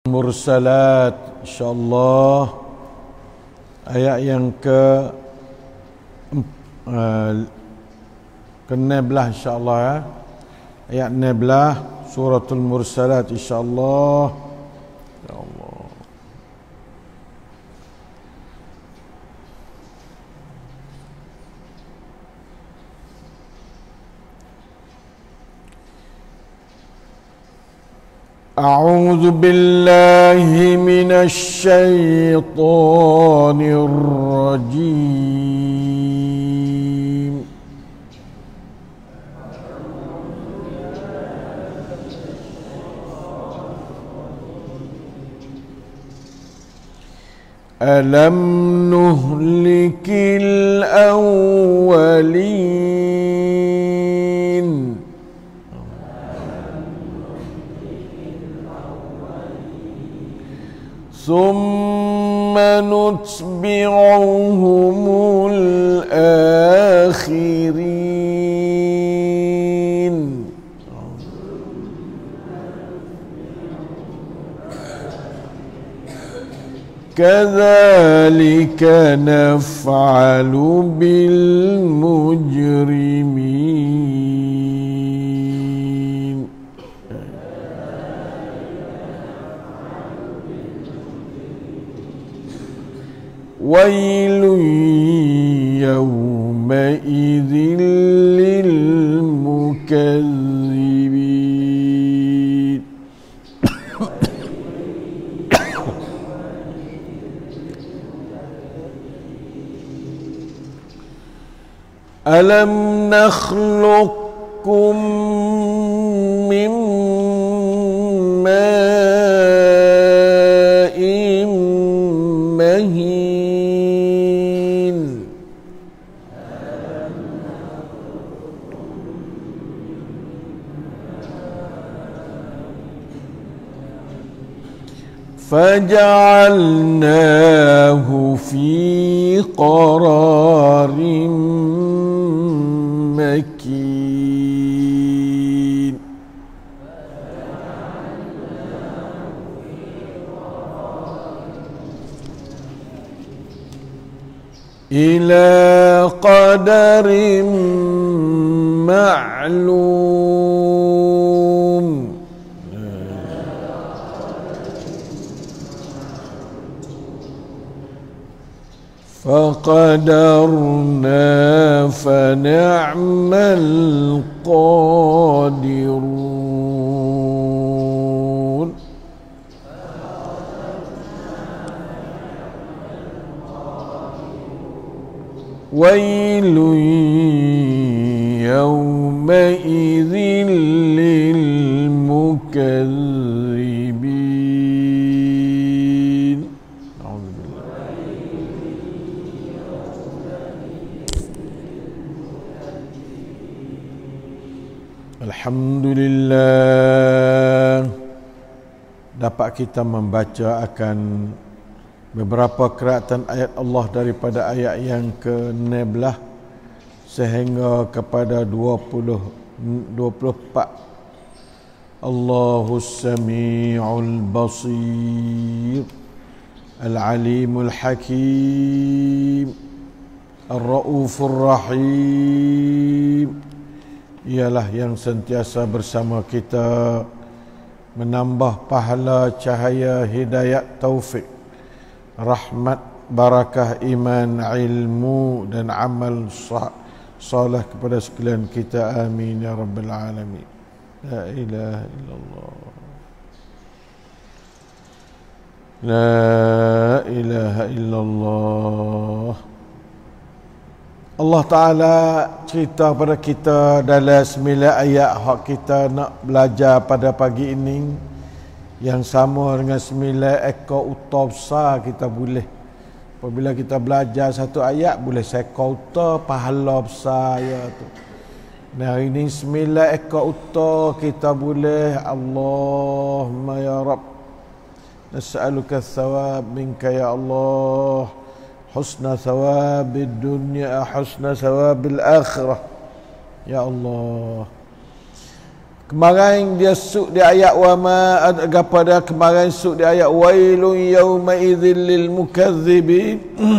Mursalat, insyaallah ayat yang ke-16 insyaallah ya. Ayat 16 suratul Mursalat insyaallah. Ya Allah. أعوذ بالله من الشيطان الرجيم ألم نهلك الأولين ثم نتبعهم الآخرين كذلك نفعل بالمجرمين ويل يومئذ للمكذبين ألم نخلقكم من ماء مهين فجعلناه في قرار مكين إلى قدر معلوم فقدرنا فنعم القادرون ويل يومئذ للمكذبين أعوذ بالله. Alhamdulillah, dapat kita membaca akan beberapa qiraatan ayat Allah daripada ayat yang ke-16 sehingga kepada 24. Allahus Sami'ul Basir Al-Alimul Hakim Ar-Ra'ufur Rahim, ialah yang sentiasa bersama kita menambah pahala, cahaya, hidayat, taufik, rahmat, barakah, iman, ilmu dan amal salih kepada sekalian kita. Amin ya rabbal alamin. La ilaha illallah. La ilaha illallah. Allah Ta'ala cerita pada kita dalam 9 ayat hak kita nak belajar pada pagi ini, yang sama dengan 9 ekor unta besar kita boleh. Apabila kita belajar satu ayat, boleh seekor unta, pahala besar ya tu. Nah, ini 9 ekor unta kita boleh. Allahumma ya Rabb, nas'aluka thawab minka ya Allah, husna thawabil dunya, husna thawabil akhirah ya Allah. Kemarin dia suk di ayat wa ma pada kemarin suk di ayat wailun yauma idzil lil mukazzibin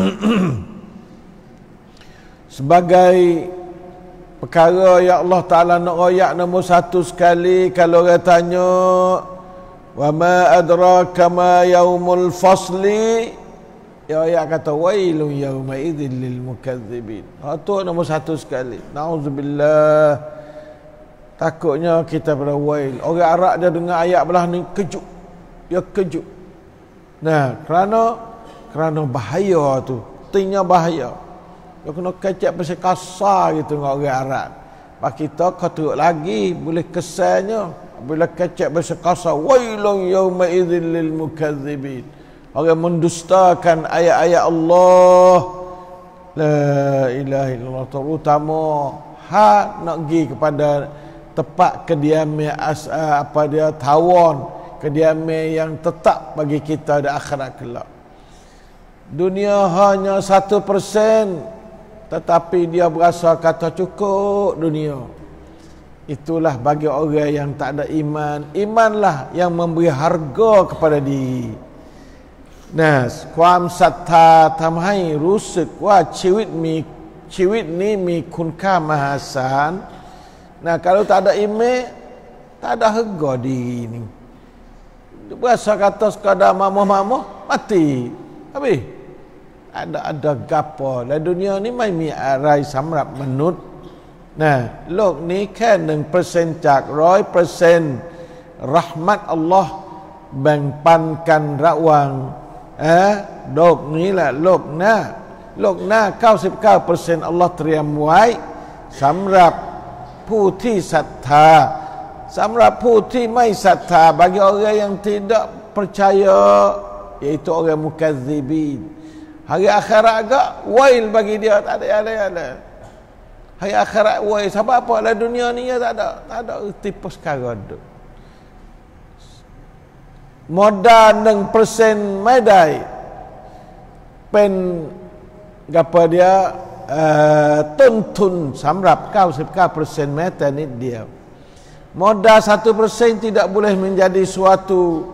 sebagai perkara yang Allah Taala nak royak nombor satu sekali. Kalau orang tanya wa ma adraka ma yaumul fasli, ya ayat kata wailun yauma idzil lil mukazzibin. Itu nombor satu sekali. Nauzubillah. Takutnya kita pada wail. Orang Arab dia dengar ayat belah ni kejut. Dia kejut. Nah, kerana bahaya tu. Tingnya bahaya. Dia kena kecek pasal kasar gitu dengan orang Arab. Pak kita kau teruk lagi boleh kesannya. Bila kecek pasal kasar, wailun yauma idzil lil mukazzibin. Orang mendustakan ayat-ayat Allah. La ilaha illallah, terutama nak pergi kepada tempat kediaman tawon, kediaman yang tetap bagi kita di akhirat kelak. Dunia hanya 1%, tetapi dia berasa kata cukup dunia. Itulah bagi orang yang tak ada iman. Imanlah yang memberi harga kepada diri. Nah, ความศรัทธาทำให้รู้สึกว่าชีวิตนี้มีคุณค่ามหาศาล. Nah, kalau tak ada iman, tak ada harga diri ni. Berasa kata sekadar mamuh-mamuh, mati. Habis. Ada gapo. Lah dunia ni mai mi arai สำหรับมนุษย์ Nah, โลกนี้แค่ 1% จาก 100% rahmat Allah แบ่งปันกันระหว่างโลกนี้แหละโลกหน้า 99% Allah เตรียมไว้สำหรับผู้ที่ศรัทธาสำหรับผู้ที่ไม่ศรัทธา bagi orang yang tidak percaya, iaitu orang mukazzibin. Hari akhirat agak wail bagi dia, tak ada. Hari akhirat wail. Sebab apa? Lah dunia ni tak ada tipu sekarang tu. Modal 1% ไม่ได้เป็นapa dia ต้นทุนสำหรับ 99% แม้แต่นิดเดียว modal 1% tidak boleh menjadi suatu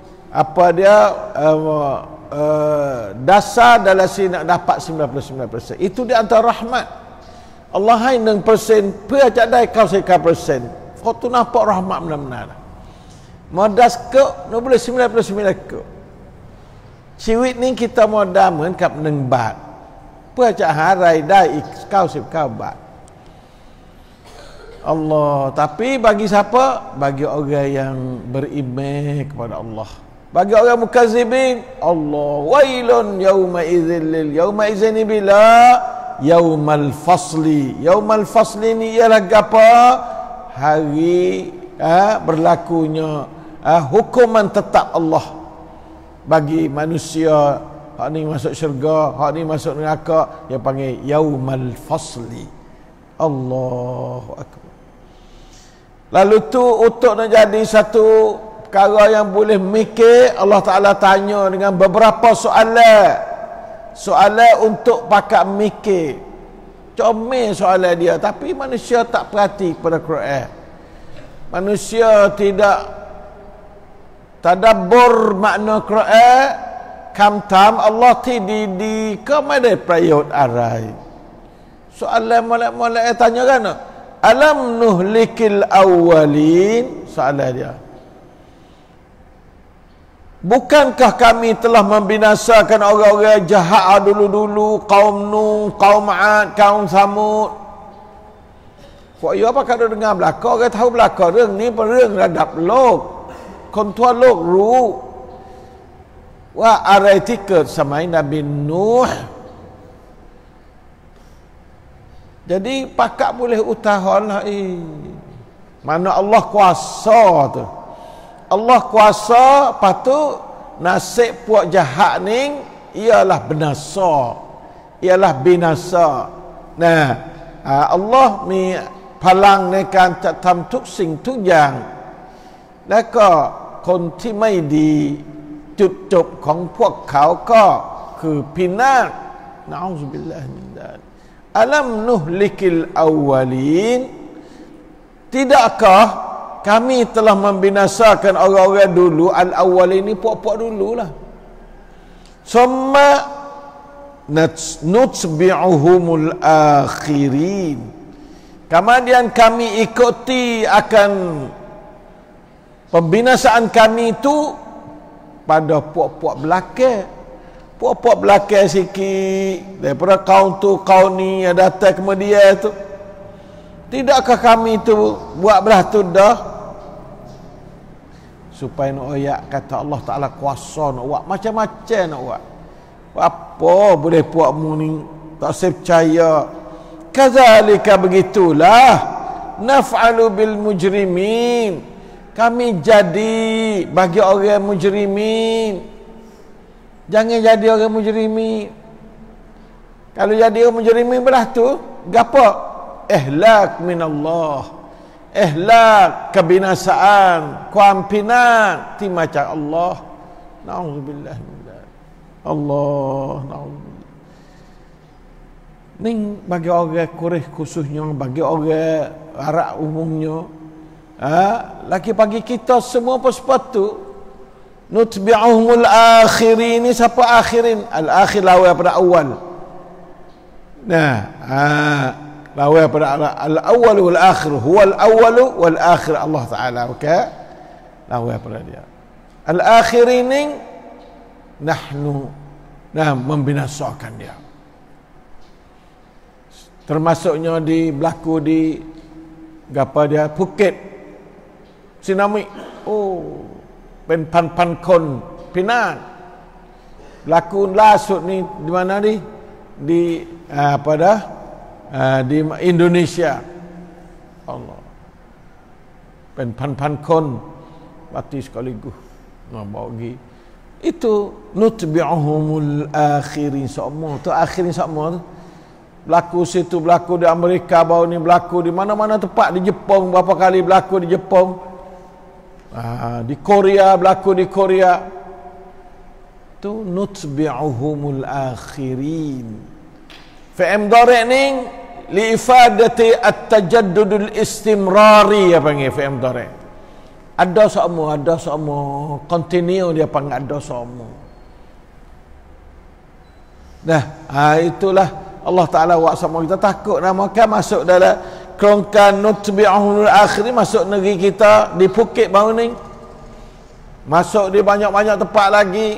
dasar dalam si nak dapat 99%. Itu di antara rahmat Allah. Hai 1% เพื่อจะได้ 99%. Kau tu nampak rahmat benar-benar. Modal ke no boleh 99 ke. ชีวิตนี้ kita modal เหมือนกับ1 บาท เพื่อจะหารายได้อีก 99 บาท Allah. Tapi bagi siapa? Bagi orang yang beriman kepada Allah. Bagi orang mukazzibin, Allah wailun yauma idzin bila yaumal fasli. Yaumal fasli ni ialah apa? Hari berlakunya hukuman tetap Allah bagi manusia. Hak ni masuk syurga, hak ni masuk neraka, dia panggil yaumal fasli. Allahu akbar. Lalu tu untuk nak jadi satu perkara yang boleh mikir, Allah Ta'ala tanya dengan beberapa soalan. Soalan untuk pakat mikir. Comel soalan dia, tapi manusia tak perhati pada Quran. Manusia tidak tadabbur makna Quran. Kamtam Allah di ke mana prayot arai. Soalan molek-molek tanya kan? Alam nuhlikil awwalin. Soalan dia. Bukankah kami telah membinasakan orang-orang jahat dulu-dulu, kaum Nuh, kaum Ad, kaum Samud. Kok ya apa kalau dengar belaka, orang tahu belaka รื่องนี้เป็นเรื่องระดับโลก คนทั่วโลกรู้ว่าอะไรที่เกิดสมัยนบีนูห์ Jadi pakak boleh utahlah mana Allah kuasa tu. Allah kuasa, patut nasib puak jahat ni ialah binasa. Ialah binasa. Nah, Allah mi พลังในการจะทำทุกสิ่งทุกอย่างและก็คนที่ไม่ดีจุดจบของพวกเขาก็คือพินาศนะอูซุบิลลาฮิมินซาลิกอัลัมนุฮลิกิลอาววาลีน tidakkah kami telah membinasakan orang-orang dulu, al-awwal ini puak-puak dululah. Summa nutbi'uhumul akhirin. Kemudian kami ikuti akan pembinasaan kami itu pada puak-puak belakang. Puak-puak belakang sikit daripada kaum tu, kaum ni yang datang kemudian tu. Tidakkah kami tu buat belah tu dah? Supaya nak ayat kata Allah Ta'ala kuasa nak buat macam-macam nak buat. Apa boleh puakmu ni tak saya percaya. Kazalika begitulah naf'alu bil mujrimin. Kami jadi bagi orang mujrimin. Jangan jadi orang mujrimin. Kalau jadi orang mujrimin belah tu, gapo? Ihlak minallah. Ihlak kebinasaan, kuampinan ti macam Allah. Nauzubillah min dzalik. Allah, nauzubillah. Ning bagi orang Quraisy khususnya, bagi orang Arab umumnya, laki bagi kita semua pun sepatu nutbi'uhumul akhirin. Siapa akhirin? Al-akhir lawan pada awal. Nah, lawan pada al-awwal wal akhir. Huwa al-awwal wal akhir Allah Taala. Okey. Lawan pada dia. Al-akhirin ni nahnu membinasakan dia. Termasuknya di berlaku di gapa dia Phuket. Tsunami. Oh, pen pan kon pinan. Berlaku lasut ni di mana ni? Di apa dah? Di Indonesia. Allah. Pen pan kon mati sekaligus. Nak bawa pergi. Itu nutbi'uhumul akhirin semua. Tu akhirin semua tu. Berlaku situ, berlaku di Amerika, baru ni berlaku di mana-mana tempat, di Jepun berapa kali berlaku di Jepun, di Korea berlaku di Korea. Tu nutbi'uhumul akhirin. Fi'il mudhari' ni li ifadati at-tajaddudul istimrari, apa panggil fi'il mudhari'. Ada semua continue dia panggil ada semua. Dah, itulah Allah Ta'ala buat sama kita takut namakan masuk dalam kerongkan nutbi'uhumul akhirin, masuk negeri kita di Phuket baru ni, masuk di banyak-banyak tempat lagi.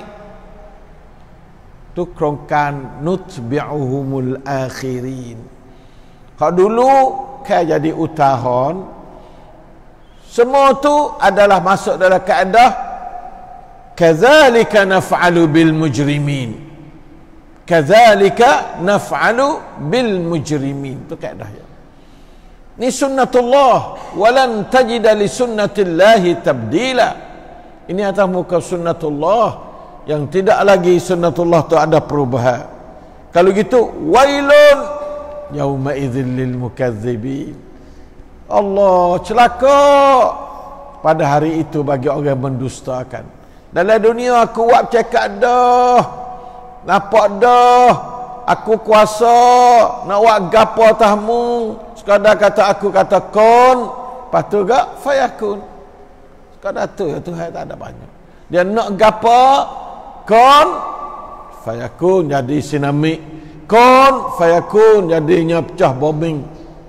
Tu kerongkan nutbi'uhumul akhirin. Kalau dulu kan jadi utahon, semua tu adalah masuk dalam kaedah kadzalika naf'alu bil mujrimin. Kadzalika naf'alu bil mujrimin. Itu kaedahnya. Ini sunnatullah, walan tajida li sunnatillahi tabdila. Ini atas muka sunnatullah, yang tidak lagi sunnatullah tu ada perubahan. Kalau gitu, wailun yauma idzil lil mukazzibin. Allah, celaka pada hari itu bagi orang yang mendustakan. Dalam dunia aku buat cakap dah, nampak dah, aku kuasa nak buat gapo atasmu, sekadar kata aku kata kun, lepas tu gak fayakun. Sekadar tu ya, Tuhan tak ada banyak. Dia nak gapo kun fayakun, jadi tsunami. Kun fayakun, jadinya pecah bombing.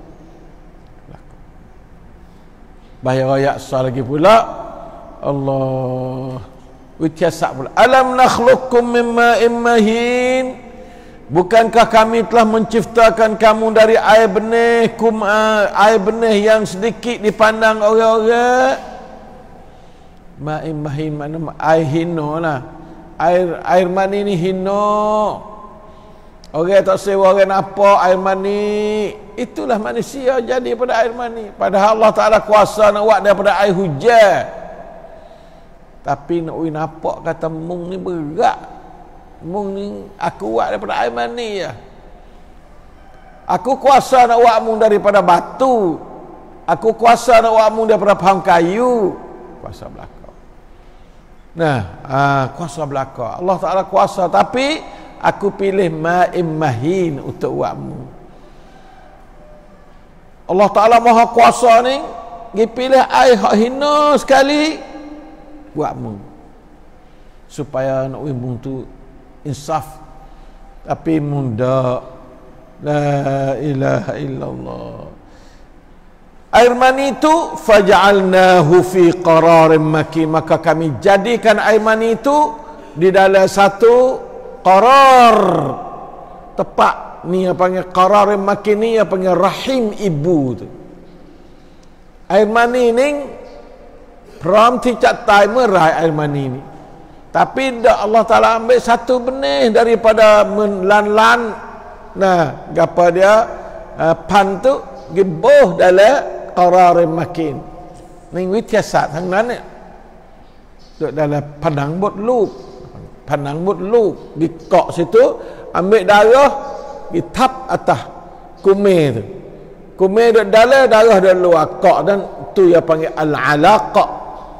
Bahaya rakyat sah lagi pula. Allah Witiasak pula. Alam nakhluqkum mimma immahin. Bukankah kami telah menciptakan kamu dari air benih, air benih yang sedikit dipandang orang-orang. Ma'im mahin mana air hino lah. Air mani ni hino. Orang tak sewa orang apa air mani. Itulah manusia jadi pada air mani. Padahal Allah Ta'ala kuasa nak buat daripada air hujan. Tapi nak nampak kata mung ni berat. Mung ni aku buat daripada air mani ya. Aku kuasa nak buat mung daripada batu. Aku kuasa nak buat mung daripada pohon kayu. Kuasa belaka. Nah, kuasa belaka. Allah Ta'ala kuasa, tapi aku pilih ma'im mahin untuk buat mung. Allah Ta'ala maha kuasa ni pergi pilih air hak hina sekali buat mung supaya nak wimbung tu insaf. Tapi munda la ilaha illallah. Air mani itu faj'alnahu fi qararin makin, maka kami jadikan air mani itu di dalam satu qarar, tepat ni apa panggil qararin makin, ni apa panggil rahim ibu tu. Air mani ni pram ticak tai merai air mani ni, tapi dak Allah Taala ambil satu benih daripada lan-lan. Nah, gapa dia pan tu giboh dalam qararin makin. Ni wityasat hang nan ni. Duk dalam panang mudluk. Panang mudluk dikok situ, ambil darah ditap atas kumir tu. Kumir duk dalam, darah dak luar kok, dan tu yang panggil al-alaqah.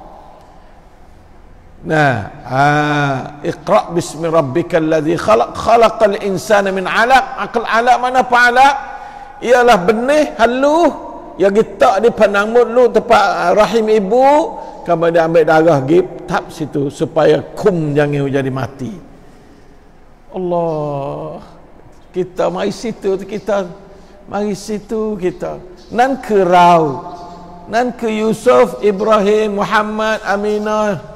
Nah, iqra bismi rabbikal ladzi khalaq, khalaqal insana min 'alaq. Akal 'alaq mana apa 'alaq? Ialah benih halus yang kita di panang mulut tempat rahim ibu, kemudian ambil darah gip tap situ supaya kum jangan jadi mati. Allah, kita mari situ, kita mari situ, kita nan ke Rau, nan ke Yusuf, Ibrahim, Muhammad, Aminah.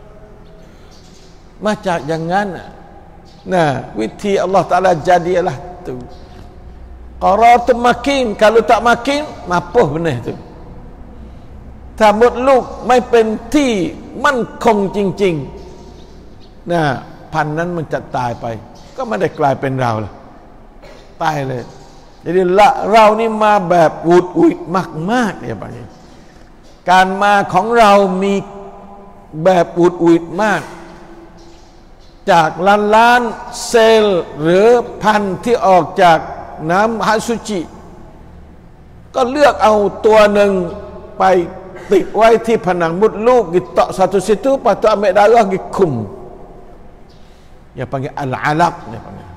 Macam jangan. Nah, witi Allah Taala jadilah tu. Qarar tu makin, kalau tak makin mapuh benih tu. ถ้ามดลูกไม่เป็นที่มั่นคงจริงๆนะพันธุ์นั้นมันจะตายไปก็ไม่ได้กลายเป็นเราละตายเลยjadiเรานี่มาแบบอุดอุดมากๆเนี่ยบางทีการมาของเรามีแบบอุดอุดมากจากล้านเซลล์หรือพันธุ์ที่ออกจากน้ำอสุจิก็เลือกเอาตัวหนึ่งไปติดไว้ที่ผนังมดลูกgitu satu situ patut ambil darah gikum yang panggil al-alaq dia panggil.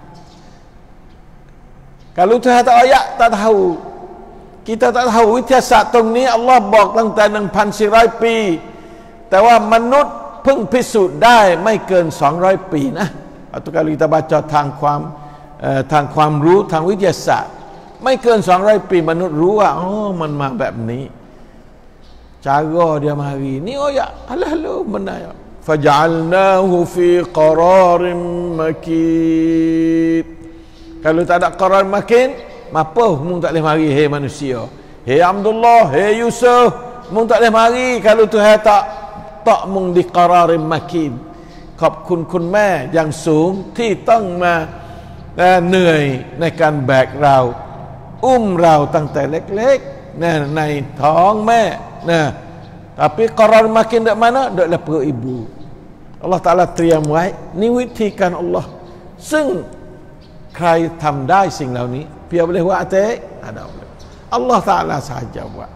Kalau Tuhan tak ayat tak tahu, kita tak tahu wityasatตรงนี้อัลลอฮ์บอกตั้งแต่ 1,400 ปีแต่ว่ามนุษย์เพิ่งพิสูจน์ได้ไม่เกิน200 ปีนะatau kalau kita bacaทางความรู้ทางวิทยาศาสตร์ไม่เกิน200 ปีมนุษย์รู้ว่าอ๋อมันมาแบบนี้cara dia mari ni ayat halu benda ya faj'alnahu fi qararin makin. Kalau tak ada qarar makin apa mung tak boleh mari hei manusia, hei Abdullah, hei Yusuf, mung tak boleh mari kalau Tuhan tak mung di qararin makin. ขอบคุณคุณแม่อย่างสูงที่ต้องมาเหนื่อยในการแบกเราอุ้มเราตั้งแต่เล็กๆในท้องแม่tapi qarar makin dekat mana? Dekat perut ibu. Allah Ta'ala เตรียมไว้นี่วิธีการอัลลอฮ์ซึ่งใครทำได้สิ่งเหล่านี้เพียงboleh buat atik ada Allah Ta'ala sahaja buat.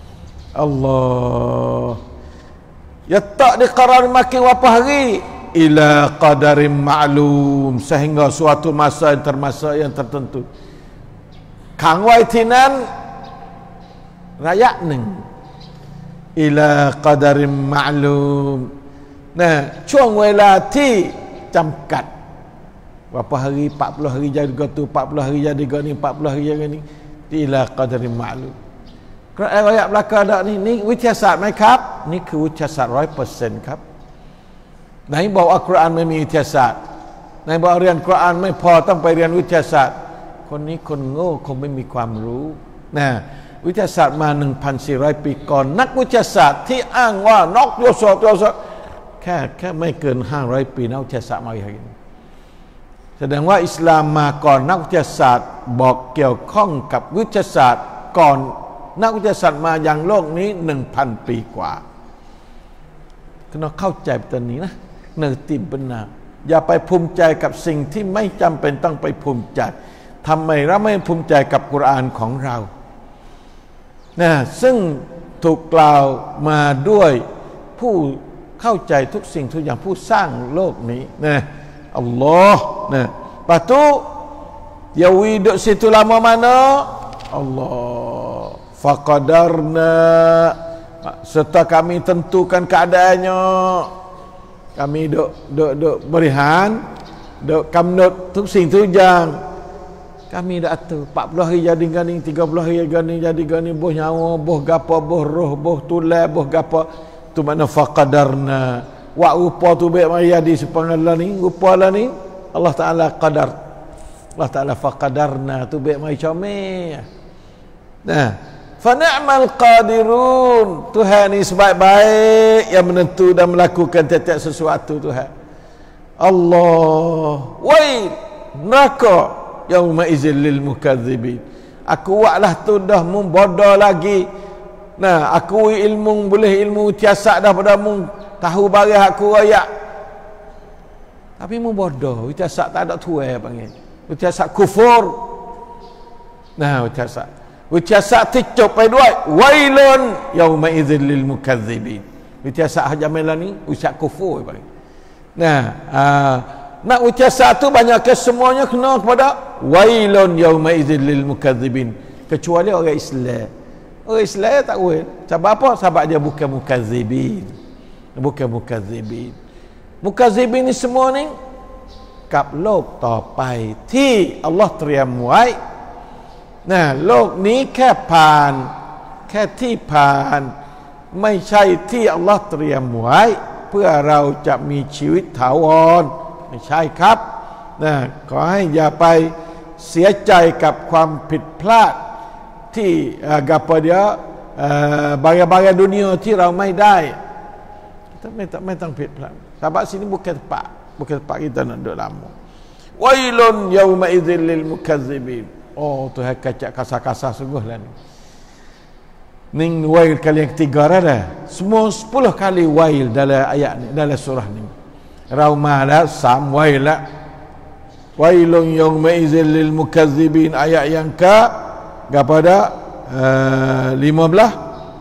Allah yatak di qarar makin berapa hari? Ila qadarin ma'lum, sehingga suatu masa yang tertentu ขังไว้ที่นั้นระยะหนึ่งอิลากัดริมมะลูมนะช่วงเวลาที่จำกัดberapa hari 40 hari jadi gotu 40 hari jadi goni 40 hari jadi ni ila qadarin ma'lum. ayat belakang ada niวิทยาศาสตร์ไหมครับนี่คือวิทยาศาสตร์ 100% ครับไหนบอกอัลกุรอานไม่มีวิทยาศาสตร์ไหนบอกเรียนกุรอานไม่พอต้องไปเรียนวิทยาศาสตร์คนนี้คนโง่คงไม่มีความรู้นะวิทยาศาสตร์มา 1,400 ปีก่อนนักวิทยาศาสตร์ที่อ้างว่านกโยโซแค่ไม่เกิน500 ปีนักวิทยาศาสตร์มาอย่างนี้แสดงว่าอิสลามมาก่อนนักวิทยาศาสตร์บอกเกี่ยวข้องกับวิทยาศาสตร์ก่อนนักวิทยาศาสตร์มายังโลกนี้ 1,000 ปีกว่าเราเข้าใจตัวนี้นะเนื้อติบนาอย่าไปภูมิใจกับสิ่งที่ไม่จำเป็นต้องไปภูมิใจทำไมเราไม่ภูมิใจกับกุรอานของเรานะซึ่งถูกกล่าวมาด้วยผู้เข้าใจทุกสิ่งทุกอย่างผู้สร้างโลกนี้นะอัลลอฮ์นะlepas tu dia duduk situ lama mana Allah faqadarna serta kami tentukan keadaannya. Kami duk berihan, duk kamnut tu sing tu jang. Kami dak atur 40 hari jadi gani, 30 hari jadi gani, boh nyawa, boh gapo, boh roh, boh tulai, boh gapo. Tu makna faqadarna. Wa rupa tu baik mari jadi sepengala ni, rupa lah ni Allah Taala qadar. Allah Taala faqadarna tu baik mari comel. Nah, fa ni'mal qadirun. Tuhan ni sebaik-baik yang menentu dan melakukan tiap-tiap sesuatu Tuhan. Allah, wail neraka yauma idzil lil mukadzibin. Aku buatlah tu dah mun bodoh lagi. Nah, aku ilmu boleh ilmu tiasak dah pada mun tahu barang aku royak. Tapi mun bodoh, tiasak tak ada tuai panggil. Tiasak kufur. Nah, tiasak ticup pai duai. Wailun yauma idzil lil mukadzibin. Tiasak hajamela ni usak kufur panggil. Nah, nak ucapan tu banyak ke semuanya kena kepada wailun yauma idzil lil mukadzibin, kecuali orang Islam. Orang Islam tak wail. Sebab apa? Sebab dia bukan mukadzibin. Bukan mukadzibin. Mukadzibin ni semua ni kap lok ต่อไปที่อัลลอฮ์เตรียมไว้นะโลกนี้แค่ผ่านแค่ที่ผ่านไม่ใช่ที่อัลลอฮ์เตรียมไว้เพื่อเราจะมีชีวิตถาวรไม่ใช่ครับนะขอให้อย่าไปเสียใจกับความผิดพลาดที่apa dia barang-barang duniaที่เราไม่ได้kitaไม่ต้องผิดพลาดsebab sini bukan tempat kita nak duduk lama. Wailun yauma idzil lil mukazzibin. Oh, Tuhan kacak kasar-kasar sungguhlah ni. Ning wail kali yang ketiga dah. Semua 10 kali wail dalam ayat ni, dalam surah ni. Raumah dah, sam wail lah. Wailun yauma idzil lil mukazzibin, ayat yang kepada 15.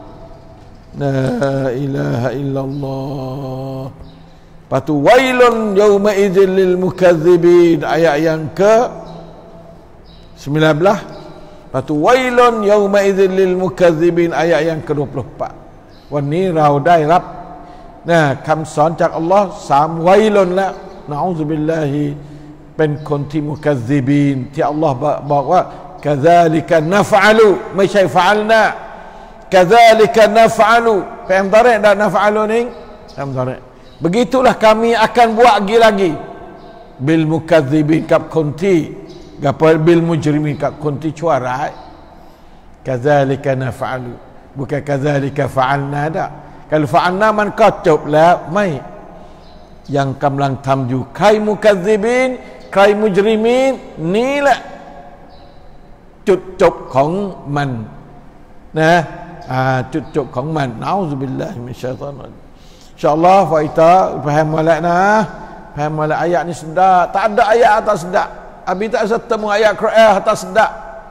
La ilaha illallah. Patu wailun yauma idzil lil mukazzibin, ayat yang ke 19. Patu wailun yauma idzil lil mukazzibin, ayat yang ke-24. วันนี้เราได้รับคำสอนจากอัลลอฮ์3วัยลุนแล้วนะอูซุบิลลาฮิเป็นคนที่มุกัซซิบีนที่อัลลอฮ์บอกว่ากะซาลิกะนัฟอะลุไม่ใช่ฟะอัลนากะซาลิกะนัฟอะลุฟaham tarik dakนัฟอะลุni faham tarik begitulah kami akan buat lagi bil mukazzibin กับคนที่กับเบิลมุจริมีนกับคนที่ชั่วร้ายกะซาลิกะนัฟอะลุbukan kadzalika fa'alna dak. Kalau fa'alnaมันก็จบแล้วไม่ยังกำลังทำอยู่ใครมุกัซซิบินใครมุจริมีนนี่แหละจุดจบของมันนะจุดจบของมันนะอูซุบิลลาฮิมินชัยฏอนรรจีมinsyaallah faita faham molek nah faham molek ayat ni sedap tak ada ayat atas sedap abi tak ketemu ayat Quran atas sedap.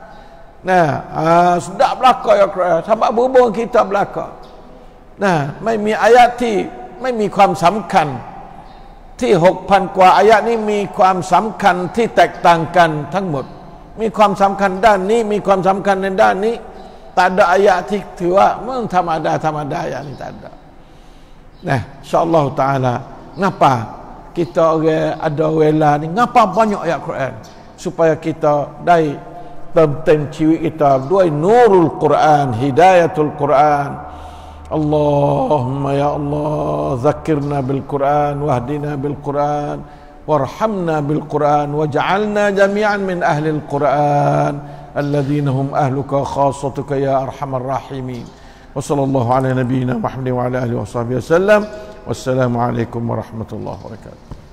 Sedap belaka ya Quran sebab berhubung kita belaka. ไม่มีอายะที่ไม่มีความสำคัญที่ 6,000 กว่าอายะนี้มีความสำคัญที่แตกต่างกันทั้งหมดมีความสำคัญด้านนี้มีความสำคัญในด้านนี้ tak ada ayatที่ถือว่ามึงธรรมดาayat ni tak ada. InsyaAllah ta'ala ngapa kita orang ada wela ni ngapa banyak ayat Quran supaya kitaได้เติมเต็มชีวิตkitaด้วยนูรุลกุรอานฮิดายะตุลกุรอาน Allahumma ya Allah zakkirna bil Quran wahdina bil Quran warhamna bil Quran waj'alna jami'an min ahli al Quran alladhina hum ahluka khassatuka ya arhamar rahimin. Wa sallallahu ala nabiyyina Muhammadin wa ala alihi wa sahbihi wasallam. Wassalamu alaikum warahmatullahi wabarakatuh.